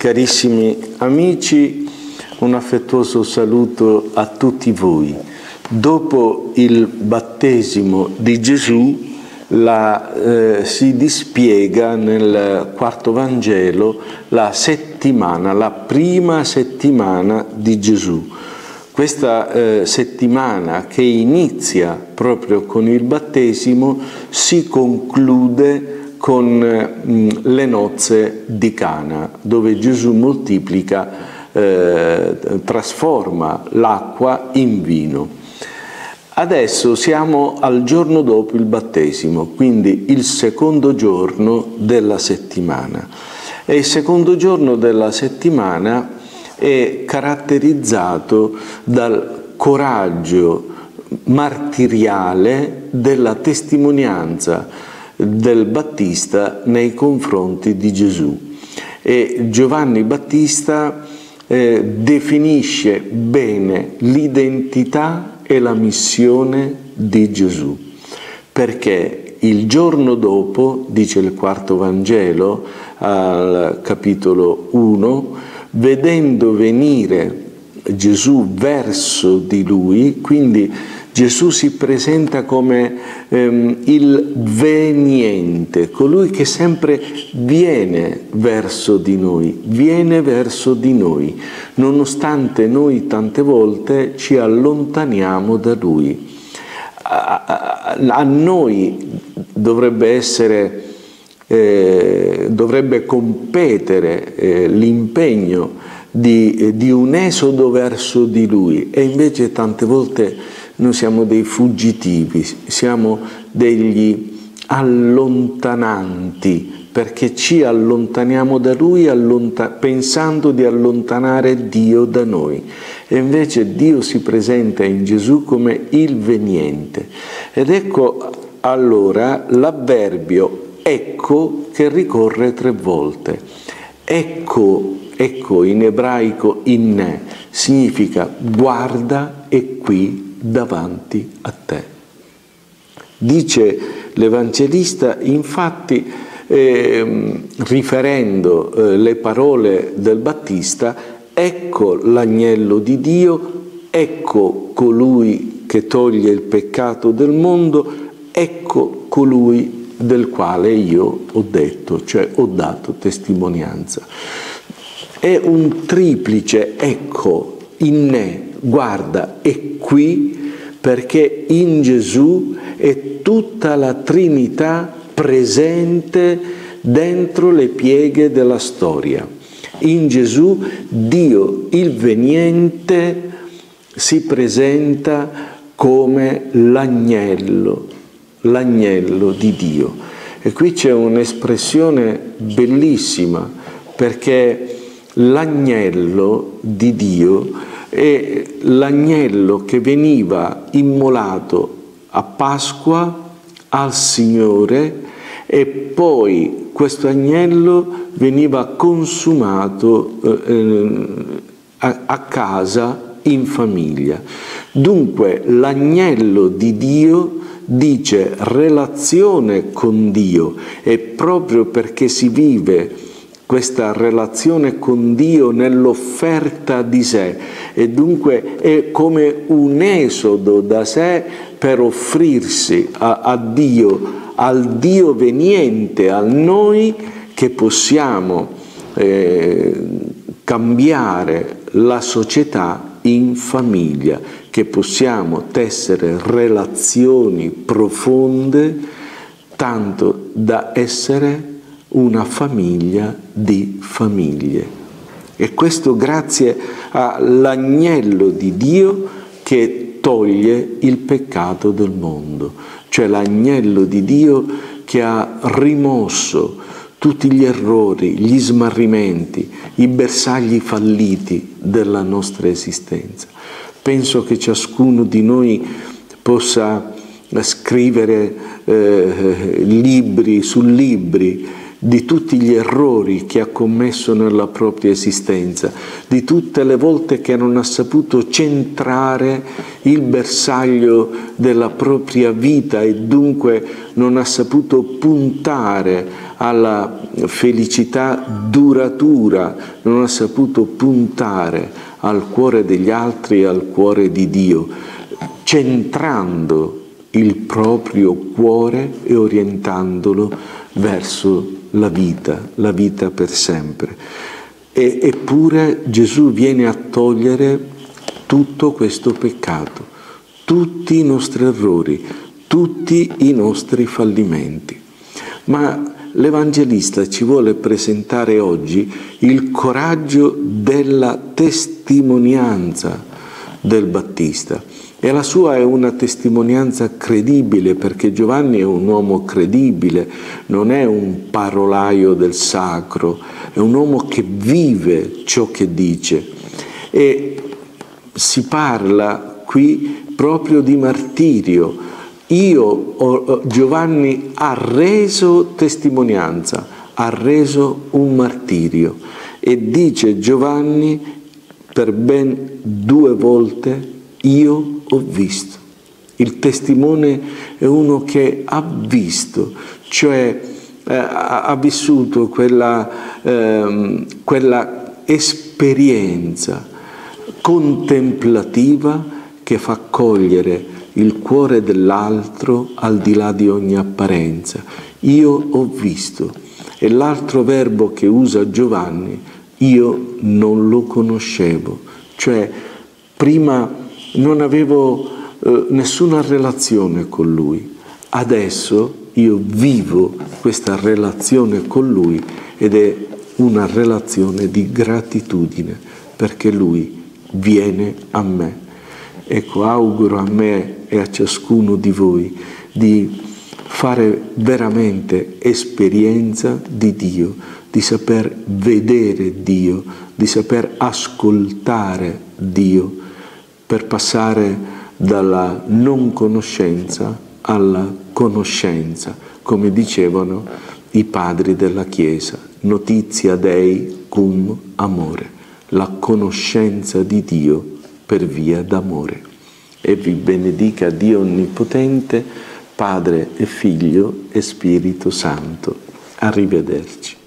Carissimi amici, un affettuoso saluto a tutti voi. Dopo il battesimo di Gesù si dispiega nel quarto Vangelo la prima settimana di Gesù. Questa settimana, che inizia proprio con il battesimo, si conclude con le nozze di Cana, dove Gesù moltiplica, trasforma l'acqua in vino. Adesso siamo al giorno dopo il battesimo, quindi il secondo giorno della settimana. E il secondo giorno della settimana è caratterizzato dal coraggio martiriale della testimonianza del Battista nei confronti di Gesù. E Giovanni Battista definisce bene l'identità e la missione di Gesù, perché il giorno dopo, dice il quarto Vangelo, al capitolo 1, vedendo venire Gesù verso di lui, quindi Gesù si presenta come il veniente, colui che sempre viene verso di noi, nonostante noi tante volte ci allontaniamo da lui. A noi dovrebbe competere l'impegno di un esodo verso di lui, e invece tante volte noi siamo dei fuggitivi, siamo degli allontananti, perché ci allontaniamo da lui pensando di allontanare Dio da noi. E invece Dio si presenta in Gesù come il veniente. Ed ecco allora l'avverbio ecco che ricorre 3 volte. Ecco in ebraico inne significa guarda, è qui davanti a te. Dice l'Evangelista, infatti, riferendo le parole del Battista, ecco l'agnello di Dio, ecco colui che toglie il peccato del mondo, ecco colui del quale io ho detto, cioè ho dato testimonianza. È un triplice ecco, inne, guarda, è qui, perché in Gesù è tutta la Trinità presente dentro le pieghe della storia. In Gesù Dio, il veniente, si presenta come l'agnello di Dio. E qui c'è un'espressione bellissima, perché l'agnello di Dio è l'agnello che veniva immolato a Pasqua al Signore, e poi questo agnello veniva consumato a casa, in famiglia. Dunque l'agnello di Dio dice relazione con Dio, e proprio perché si vive questa relazione con Dio nell'offerta di sé, e dunque è come un esodo da sé per offrirsi a Dio, al Dio veniente, a noi che possiamo cambiare la società in famiglia, che possiamo tessere relazioni profonde, tanto da essere una famiglia di famiglie. E questo grazie all'agnello di Dio che toglie il peccato del mondo, cioè l'agnello di Dio che ha rimosso tutti gli errori, gli smarrimenti, i bersagli falliti della nostra esistenza. Penso che ciascuno di noi possa scrivere libri su libri di tutti gli errori che ha commesso nella propria esistenza, di tutte le volte che non ha saputo centrare il bersaglio della propria vita e dunque non ha saputo puntare alla felicità duratura, non ha saputo puntare al cuore degli altri e al cuore di Dio, centrando il proprio cuore e orientandolo verso la vita per sempre. Eppure Gesù viene a togliere tutto questo peccato, tutti i nostri errori, tutti i nostri fallimenti. Ma l'Evangelista ci vuole presentare oggi il coraggio della testimonianza del Battista. E la sua è una testimonianza credibile, perché Giovanni è un uomo credibile, non è un parolaio del sacro, è un uomo che vive ciò che dice. E si parla qui proprio di martirio. Giovanni ha reso testimonianza, ha reso un martirio, e dice Giovanni per ben 2 volte: io ho visto. Il testimone è uno che ha visto, cioè ha vissuto quella esperienza contemplativa che fa cogliere il cuore dell'altro al di là di ogni apparenza. Io ho visto. E l'altro verbo che usa Giovanni: io non lo conoscevo. Cioè, prima non avevo nessuna relazione con lui. Adesso io vivo questa relazione con lui, ed è una relazione di gratitudine, perché lui viene a me. Ecco, auguro a me e a ciascuno di voi di fare veramente esperienza di Dio, di saper vedere Dio, di saper ascoltare Dio, per passare dalla non conoscenza alla conoscenza, come dicevano i padri della Chiesa: notitia Dei cum amore, la conoscenza di Dio per via d'amore. E vi benedica Dio Onnipotente, Padre e Figlio e Spirito Santo. Arrivederci.